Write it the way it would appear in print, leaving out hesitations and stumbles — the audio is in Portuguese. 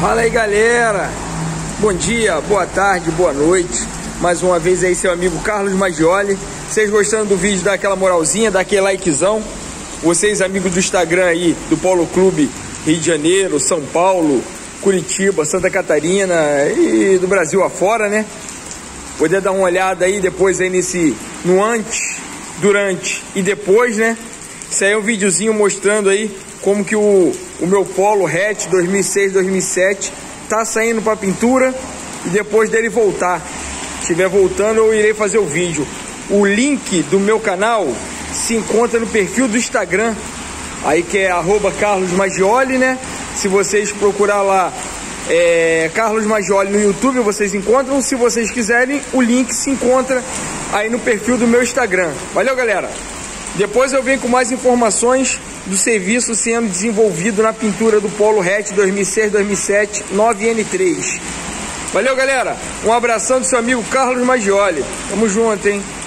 Fala aí, galera, bom dia, boa tarde, boa noite. Mais uma vez aí seu amigo Carlos Maggioli. Vocês gostando do vídeo, dá aquela moralzinha, dá aquele likezão. Vocês amigos do Instagram aí, do Polo Clube Rio de Janeiro, São Paulo, Curitiba, Santa Catarina e do Brasil afora, né? Poder dar uma olhada aí depois aí no antes, durante e depois, né? Isso aí é um videozinho mostrando aí como que o meu Polo hatch 2006-2007 tá saindo para pintura e depois dele voltar. Se estiver voltando, eu irei fazer o vídeo. O link do meu canal se encontra no perfil do Instagram, aí que é @carlosmaggioli, né? Se vocês procurar lá Carlos Maggioli no YouTube, vocês encontram. Se vocês quiserem, o link se encontra aí no perfil do meu Instagram. Valeu, galera! Depois eu venho com mais informações do serviço sendo desenvolvido na pintura do Polo hatch 2006-2007 9N3. Valeu, galera! Um abração do seu amigo Carlos Maggioli. Tamo junto, hein?